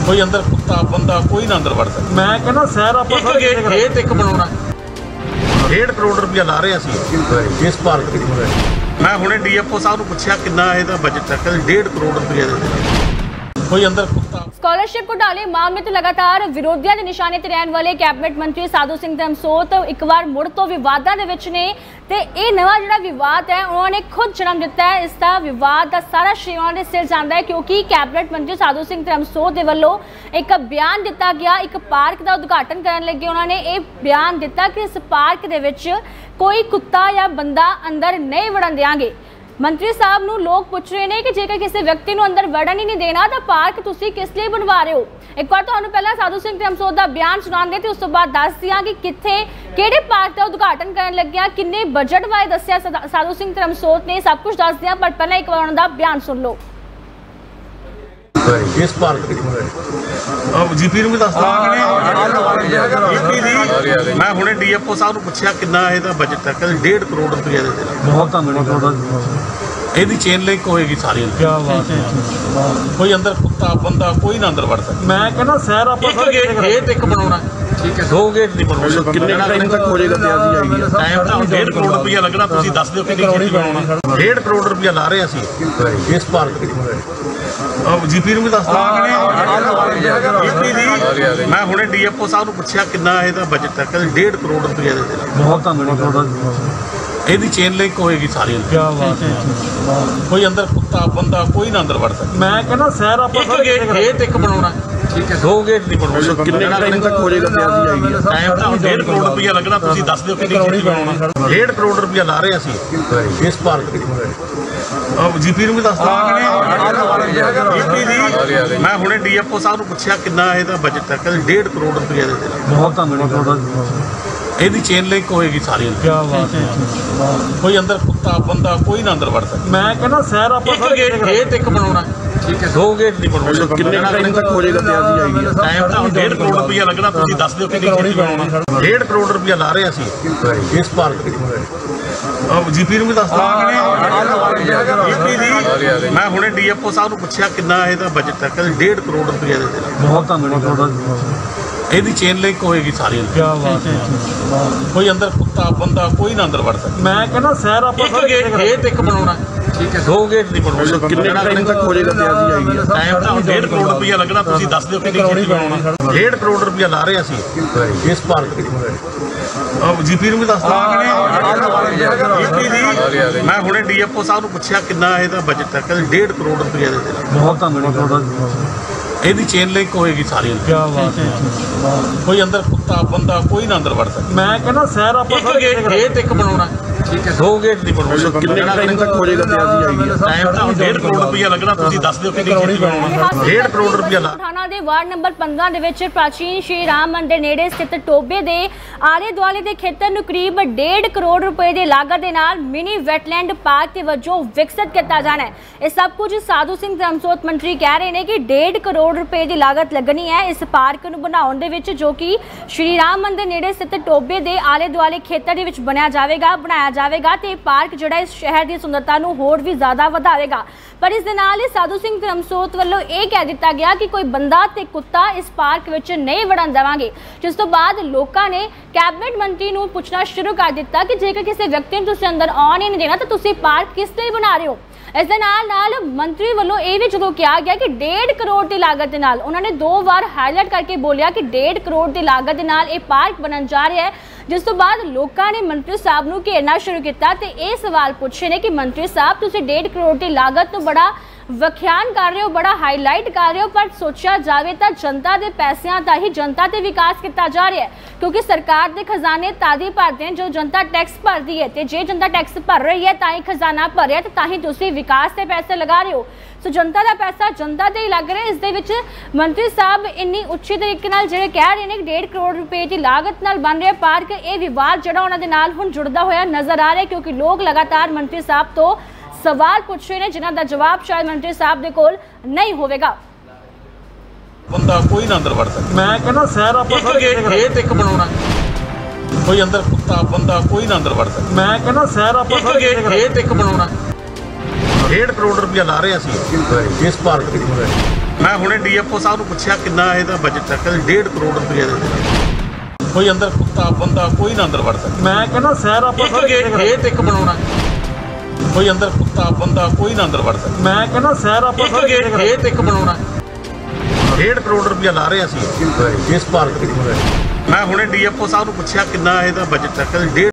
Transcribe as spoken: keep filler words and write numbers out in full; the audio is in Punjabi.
कोई अंदर कुत्ता बंदा कोई ना अंदर वड़ सकता। मैं कहना शहर ਆਪਾਂ ਸਾਰੇ ਗੇਟ ਇੱਕ ਬਣਾਉਣਾ डेढ़ करोड़ रुपया ला रहे हैं इस पार्क मैं हुणे डी एफ ओ साहब ਨੂੰ ਪੁੱਛਿਆ ਕਿੰਨਾ ਇਹਦਾ ਬਜਟ ਹੈ ਕਹਿੰਦੇ डेढ़ करोड़ रुपया ਦੇ कोई अंदर कुत्ता। स्कॉलरशिप घोटाले मामले तो लगातार विरोधियों के निशाने ते रहने वाले कैबिनेट मंत्री साधु सिंह धर्मसोत एक बार मुड़ तो विवादां दे विच ने ते ये नवा जिहड़ा विवाद है उन्होंने खुद जन्म दिता है। इसका विवाद का सारा श्रेय उन्होंने सिर जाता है क्योंकि कैबिनेट मंत्री साधु सिंह धर्मसोत के वलों एक बयान दिता गया, एक पार्क का उद्घाटन करने लगे उन्होंने ये बयान दिता कि इस पार्क दे विच कोई कुत्ता या बंदा अंदर नहीं वड़न देंगे। मंत्री साहब नूं लोग पूछ रहे हैं कि जेकर किसी व्यक्ति नूं अंदर वड़न ही नहीं देना तो पार्क तुसीं किस लिए बनवा रहे हो। एक बार तुहानूं पहला साधु सिंह धर्मसोत दा बयान सुणांदे ते उस तो बाद दस दियां कि कित्थे किहड़े पार्क का उद्घाटन करन लग्गिया, किन्ने बजट बारे दस्सिया साधु सिंह धर्मसोत ने, सब कुछ दस दियां। पर पहला एक बार उन्हां दा बयान सुन लो। इस पार्क अब जीपी ਨੂੰ ਵੀ ਦੱਸ ਦਾਂਗੇ जीपी ਦੀ ਮੈਂ ਹੁਣੇ ਡੀ ਐਫ ਓ ਸਾਹਿਬ ਨੂੰ ਪੁੱਛਿਆ ਕਿੰਨਾ ਇਹਦਾ ਬਜਟ ਹੈ ਕਹਿੰਦੇ डेढ़ करोड़ रुपया ਦੇ ਦੇਣਾ। ਬਹੁਤ ਧੰਨਵਾਦ। ਇਹਦੀ ਚੇਨ ਲਿੰਕ ਹੋਏਗੀ ਸਾਰੀ। ਕੀ ਬਾਤ ਹੈ। ਕੋਈ ਅੰਦਰ ਕੁੱਤਾ ਬੰਦਾ ਕੋਈ ਨਾ ਅੰਦਰ ਵੜ ਸਕਦਾ। ਮੈਂ ਕਹਿੰਦਾ ਸ਼ਹਿਰ ਆਪਾਂ ਸਾਰੇ ਗੇਟ ਇੱਕ ਬਣਾਉਣਾ ठीक है, दो गेट नहीं बनवाने कितने टाइम तक हो जाएगा तैयारी आएगी टाइम तो डेढ़ करोड़ रुपया लगना तुसी दस दियो कितनी गेट बनाउणा डेढ़ करोड़ रुपया ला रहे हैं इस पार्क अब जीपी ਨੂੰ ਵੀ ਦੱਸ ਦਾਂਗੇ जीपी ਦੀ ਮੈਂ ਹੁਣੇ ਡੀ ਐਫ ਓ ਸਾਹਿਬ ਨੂੰ ਪੁੱਛਿਆ ਕਿੰਨਾ ਇਹਦਾ ਬਜਟ ਹੈ ਕਹਿੰਦੇ डेढ़ करोड़ रुपया ਦੇ ਦੇਣਾ। ਬਹੁਤ ਧੰਨਵਾਦ। ਇਹਦੀ ਚੇਨ ਲਿੰਕ ਹੋਏਗੀ ਸਾਰੀ। ਕੀ ਬਾਤ ਹੈ। ਕੋਈ ਅੰਦਰ ਕੁੱਤਾ ਬੰਦਾ ਕੋਈ ਨਾ ਅੰਦਰ ਵੜ ਸਕਦਾ। ਮੈਂ ਕਹਿੰਦਾ ਸ਼ਹਿਰ ਆਪਾਂ ਸਾਰੇ ਗੇਟ ਇੱਕ ਬਣਾਉਣਾ ठीक है, दो गेट नहीं बनवाने कितने टाइम तक हो जाएगा तैयारी आएगी टाइम तो डेढ़ करोड़ रुपया लगना तुसी दस दियो कितनी गेट बनाउणा डेढ़ करोड़ रुपया ला रहे हैं इस पार्क अब जीपी ਨੂੰ ਵੀ ਦੱਸ ਦਾਂਗੇ जीपी ਦੀ ਮੈਂ ਹੁਣੇ ਡੀ ਐਫ ਓ ਸਾਹਿਬ ਨੂੰ ਪੁੱਛਿਆ ਕਿੰਨਾ ਇਹਦਾ ਬਜਟ ਹੈ ਕਹਿੰਦੇ डेढ़ करोड़ रुपया ਦੇ ਦੇਣਾ। ਬਹੁਤ ਧੰਨਵਾਦ। ਇਹਦੀ ਚੇਨ ਲਿੰਕ ਹੋਏਗੀ ਸਾਰੀ। ਕੀ ਬਾਤ ਹੈ। ਕੋਈ ਅੰਦਰ ਕੁੱਤਾ ਬੰਦਾ ਕੋਈ ਨਾ ਅੰਦਰ ਵੜ ਸਕਦਾ। ਮੈਂ ਕਹਿੰਦਾ ਸ਼ਹਿਰ ਆਪਾਂ ਸਾਰੇ ਗੇਟ ਇੱਕ ਬਣਾਉਣਾ ठीक है, दो गेट नहीं बनवाने कितने टाइम तक हो जाएगा तैयारी आएगी टाइम तो डेढ़ करोड़ रुपया लगना तुसी दस दियो कितनी गेट बनाउणा डेढ़ करोड़ रुपया ला रहे हैं इस पार्क अब जीपी ਨੂੰ ਵੀ ਦੱਸ ਦਾਂਗੇ जीपी ਦੀ ਮੈਂ ਹੁਣੇ ਡੀ ਐਫ ਓ ਸਾਹਿਬ ਨੂੰ ਪੁੱਛਿਆ ਕਿੰਨਾ ਇਹਦਾ ਬਜਟ ਹੈ ਕਹਿੰਦੇ डेढ़ करोड़ रुपया ਦੇ ਦੇਣਾ। ਬਹੁਤ ਧੰਨਵਾਦ। ਇਹਦੀ ਚੇਨ ਲਿੰਕ ਹੋਏਗੀ ਸਾਰੀ। ਕੀ ਬਾਤ ਹੈ। ਕੋਈ ਅੰਦਰ ਕੁੱਤਾ ਬੰਦਾ ਕੋਈ ਨਾ ਅੰਦਰ ਵੜ ਸਕਦਾ। ਮੈਂ ਕਹਿੰਦਾ ਸ਼ਹਿਰ ਆਪਾਂ ਸਾਰੇ ਗੇਟ ਇੱਕ ਬਣਾਉਣਾ ठीक है, दो गेट नहीं बनवाने कितने टाइम तक हो जाएगा तैयारी आएगी टाइम तो डेढ़ करोड़ रुपया लगना तुसी दस दियो कितनी गेट बनाउणा डेढ़ करोड़ रुपया ला रहे हैं इस पार्क अब जीपी ਨੂੰ ਵੀ ਦੱਸ ਦਾਂਗੇ जीपी ਦੀ ਮੈਂ ਹੁਣੇ ਡੀ ਐਫ ਓ ਸਾਹਿਬ ਨੂੰ ਪੁੱਛਿਆ ਕਿੰਨਾ ਇਹਦਾ ਬਜਟ ਹੈ ਕਹਿੰਦੇ डेढ़ करोड़ रुपया ਦੇ ਦੇਣਾ। ਬਹੁਤ ਧੰਨਵਾਦ। ਇਹਦੀ ਚੇਨ ਲਿੰਕ ਹੋਏਗੀ ਸਾਰੀ। ਕੀ ਬਾਤ ਹੈ। ਕੋਈ ਅੰਦਰ ਕੁੱਤਾ ਬੰਦਾ ਕੋਈ ਨਾ ਅੰਦਰ ਵੜ ਸਕਦਾ। ਮੈਂ ਕਹਿੰਦਾ ਸ਼ਹਿਰ ਆਪਾਂ ਸਾਰੇ ਗੇਟ ਇੱਕ ਬਣਾਉਣਾ ठीक है, दो गेट नहीं बनवाने कितने टाइम तक हो जाएगा तैयारी आएगी टाइम तो डेढ़ करोड़ रुपया लगना तुसी दस दियो कितनी गेट बनाउणा डेढ़ करोड़ रुपया ला ਪਠਾਣਾ ਦੇ ਵਾਰਡ ਨੰਬਰ ਪੰਦਰਾਂ ਦੇ ਵਿੱਚ ਪ੍ਰਾਚੀਨ ਸ਼੍ਰੀ ਰਾਮ ਮੰਦਿਰ ਨੇੜੇ ਸਥਿਤ ਟੋਬੇ ਦੇ ਆਲੇ ਦੁਆਲੇ ਦੇ ਖੇਤਰ ਨੂੰ ਕਰੀਬ डेढ़ ਕਰੋੜ ਰੁਪਏ ਦੇ ਲਾਗਤ ਦੇ ਨਾਲ ਮਿਨੀ ਵੈਟਲੈਂਡ ਪਾਰਕ ਦੇ ਵਜੋਂ ਵਿਕਸਿਤ ਕੀਤਾ ਜਾਣਾ ਹੈ। ਇਹ ਸਭ ਕੁਝ ਸਾਧੂ ਸਿੰਘ ਧਰਮਸੋਤ ਮੰਤਰੀ ਕਹਿ ਰਹੇ ਨੇ ਕਿ डेढ़ ਕਰੋੜ ਰੁਪਏ ਦੀ ਲਾਗਤ ਲੱਗਣੀ ਹੈ ਇਸ ਪਾਰਕ ਨੂੰ ਬਣਾਉਣ ਦੇ ਵਿੱਚ, ਜੋ ਕਿ ਸ਼੍ਰੀ ਰਾਮ ਮੰਦਿਰ ਨੇੜੇ ਸਥਿਤ ਟੋਬੇ ਦੇ ਆਲੇ ਦੁਆਲੇ ਖੇਤਰ ਦੇ ਵਿੱਚ ਬਣਿਆ ਜਾਵੇਗਾ ਬਣਾਇਆ ਜਾਵੇਗਾ ਤੇ ਪਾਰਕ ਜਿਹੜਾ ਇਸ ਸ਼ਹਿਰ ਦੀ ਸੁੰਦਰਤਾ ਨੂੰ ਹੋਰ ਵੀ ਜ਼ਿਆਦਾ ਵਧਾਵੇਗਾ। ਪਰ ਇਸ ਦੇ ਨਾਲ ਹੀ ਸਾਧੂ ਸਿੰਘ ਧਰਮਸੋਤ ਵੱਲੋਂ ਇਹ ਕਹਿ ਦਿੱਤਾ ਗਿਆ ਕਿ ਕੋਈ ਬੰਦਾ ਤੇ ਕੁੱਤਾ ਇਸ ਪਾਰਕ ਵਿੱਚ ਨਹੀਂ ਵੜਨ ਦੇਵਾਂਗੇ, ਜਿਸ ਤੋਂ ਬਾਅਦ ਲੋਕਾਂ ਨੇ ਕੈਬਨਿਟ ਮੰਤਰੀ ਨੂੰ ਪੁੱਛਣਾ ਸ਼ੁਰੂ ਕਰ ਦਿੱਤਾ ਕਿ ਜੇਕਰ ਕਿਸੇ ਵਿਅਕਤੀ ਨੂੰ ਤੁਸੀਂ ਅੰਦਰ ਆਉਣ ਹੀ ਨਹੀਂ ਦੇਣਾ ਤਾਂ ਤੁਸੀਂ ਪਾਰਕ ਕਿਸ ਲਈ ਬਣਾ ਰਹੇ ਹੋ। ਇਸ ਦੇ ਨਾਲ ਨਾਲ ਮੰਤਰੀ ਵੱਲੋਂ ਇਹ ਵੀ ਜਦੋਂ ਕਿਹਾ ਗਿਆ ਕਿ डेढ़ ਕਰੋੜ ਦੀ ਲਾਗਤ ਦੇ ਨਾਲ, ਉਹਨਾਂ ਨੇ ਦੋ ਵਾਰ ਹਾਈਲਾਈਟ ਕਰਕੇ ਬੋਲਿਆ ਕਿ डेढ़ ਕਰੋੜ ਦੀ ਲਾਗਤ ਦੇ ਨਾਲ ਇਹ ਪਾਰਕ ਬਣਨ ਜਾ ਰਿਹਾ ਹੈ, ਜਿਸ ਤੋਂ ਬਾਅਦ ਲੋਕਾਂ ਨੇ ਮੰਤਰੀ ਸਾਹਿਬ ਨੂੰ ਘੇਰਨਾ ਸ਼ੁਰੂ ਕੀਤਾ ਤੇ ਇਹ ਸਵਾਲ ਪੁੱਛੇ ਨੇ ਕਿ ਮੰਤਰੀ ਸਾਹਿਬ ਤੁਸੀਂ डेढ़ ਕਰੋੜ ਦੀ ਲਾਗਤ ਨੂੰ ਬੜਾ ਵਿਖਿਆਨ ਕਰ ਰਹੇ ਹੋ, ਬੜਾ ਹਾਈਲਾਈਟ ਕਰ ਰਹੇ ਹੋ, ਪਰ ਸੋਚਿਆ ਜਾਵੇ ਤਾਂ ਜਨਤਾ ਦੇ ਪੈਸਿਆਂ ਦਾ ਹੀ ਜਨਤਾ ਤੇ ਵਿਕਾਸ ਕੀਤਾ ਜਾ ਰਿਹਾ ਹੈ ਕਿਉਂਕਿ ਸਰਕਾਰ ਦੇ ਖਜ਼ਾਨੇ ਤਾਦੀ ਭਰਦੇ ਨੇ ਜੋ ਜਨਤਾ ਟੈਕਸ ਭਰਦੀ ਹੈ ਤੇ ਜੇ ਜਨਤਾ ਟੈਕਸ ਭਰ ਰਹੀ ਹੈ ਤਾਂ ਹੀ ਖਜ਼ਾਨਾ ਭਰਿਆ ਤੇ ਤਾਂ ਹੀ ਤੁਸੀਂ ਵਿਕਾਸ ਤੇ ਪੈਸੇ ਲਗਾ ਰਹੇ ਹੋ। ਸੋ ਜਨਤਾ ਦਾ ਪੈਸਾ ਜਨਤਾ ਤੇ ਹੀ ਲੱਗ ਰਿਹਾ। ਇਸ ਦੇ ਵਿੱਚ ਮੰਤਰੀ ਸਾਹਿਬ ਇੰਨੀ ਉੱਚੀ ਤਰੀਕੇ ਨਾਲ ਜਿਹੜੇ ਕਹਿ ਰਹੇ ਨੇ ਕਿ डेढ़ ਕਰੋੜ ਰੁਪਏ ਦੀ ਲਾਗਤ ਨਾਲ ਬਣ ਰਿਹਾ ਪਾਰਕ, ਇਹ ਵਿਵਾਦ ਜਿਹੜਾ ਉਹਨਾਂ ਦੇ ਨਾਲ ਹੁਣ ਜੁੜਦਾ ਹੋਇਆ ਨਜ਼ਰ ਆ ਰਿਹਾ ਕਿਉਂਕਿ ਲੋਕ ਲਗਾਤਾਰ ਮੰਤਰੀ ਸਾਹਿਬ ਤੋਂ सवाल पूछ रहे हैं जिन्हों का जवाब शायद मंत्री साहब के कोल नहीं होगा। बंदा कोई ना अंदर वड़ सकता। मैं कहना शहर ਆਪਾਂ ਸਾਰੇ ਗੇਟ ਇੱਕ ਬਣਾਉਣਾ कोई अंदर कुत्ता बंदा कोई ना अंदर वड़ सकता। मैं कहना शहर ਆਪਾਂ ਸਾਰੇ ਗੇਟ ਇੱਕ ਬਣਾਉਣਾ डेढ़ करोड़ रुपया ला रहे हैं इस पार्क ਮੈਂ ਹੁਣੇ ਡੀਐਫਓ ਸਾਹਿਬ ਨੂੰ ਪੁੱਛਿਆ ਕਿੰਨਾ ਇਹਦਾ ਬਜਟ ਹੈ, ਕਹਿੰਦੇ ਡੇਢ ਕਰੋੜ ਰੁਪਏ ਦੇ। ਕੋਈ ਅੰਦਰ ਕੁੱਤਾ ਬੰਦਾ ਕੋਈ ਨਾ ਅੰਦਰ ਵੜ ਸਕਦਾ। ਮੈਂ ਕਹਿੰਦਾ ਸ਼ਹਿਰ ਆਪਾਂ ਇੱਕ ਗੇਟ ਇੱਕ ਬਣਾਉਣਾ, ਕੋਈ ਅੰਦਰ ਕੁੱਤਾ ਬੰਦਾ ਕੋਈ ਨਾ ਅੰਦਰ ਵੜ ਸਕਦਾ। ਮੈਂ ਕਹਿੰਦਾ ਸ਼ਹਿਰ ਆਪਾਂ ਇੱਕ ਗੇਟ ਇੱਕ ਬਣਾਉਣਾ, ਡੇਢ ਕਰੋੜ ਰੁਪਇਆ ਲਾ ਰਹੇ ਅਸੀਂ ਇਸ ਪਾਰਕ ਦੇ। ਮੈਂ ਹੁਣੇ ਡੀਐਫਓ ਸਾਹਿਬ ਨੂੰ ਪੁੱਛਿਆ ਕਿੰਨਾ ਇਹਦਾ ਬਜਟ ਹੈ, ਕਹਿੰਦੇ ਡੇਢ